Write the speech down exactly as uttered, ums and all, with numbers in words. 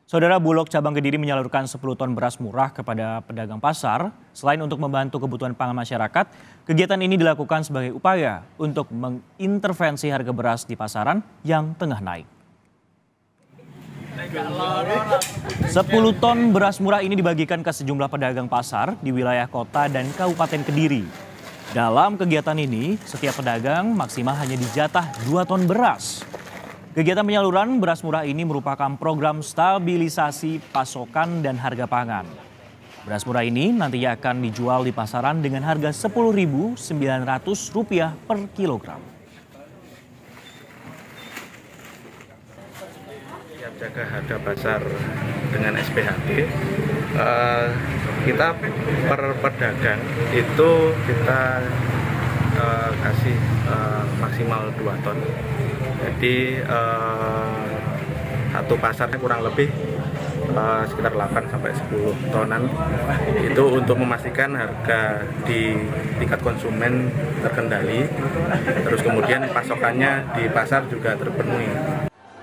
Saudara, Bulog Cabang Kediri menyalurkan sepuluh ton beras murah kepada pedagang pasar. Selain untuk membantu kebutuhan pangan masyarakat, kegiatan ini dilakukan sebagai upaya untuk mengintervensi harga beras di pasaran yang tengah naik. sepuluh ton beras murah ini dibagikan ke sejumlah pedagang pasar di wilayah kota dan Kabupaten Kediri. Dalam kegiatan ini, setiap pedagang maksimal hanya dijatah dua ton beras. Kegiatan penyaluran beras murah ini merupakan program stabilisasi pasokan dan harga pangan. Beras murah ini nantinya akan dijual di pasaran dengan harga sepuluh ribu sembilan ratus rupiah per kilogram. Siap jaga harga pasar dengan S P H D, uh, kita per pedagang itu kita uh, kasih uh, maksimal dua ton. Jadi uh, satu pasarnya kurang lebih uh, sekitar delapan sampai sepuluh tonan. Itu untuk memastikan harga di tingkat konsumen terkendali, terus kemudian pasokannya di pasar juga terpenuhi.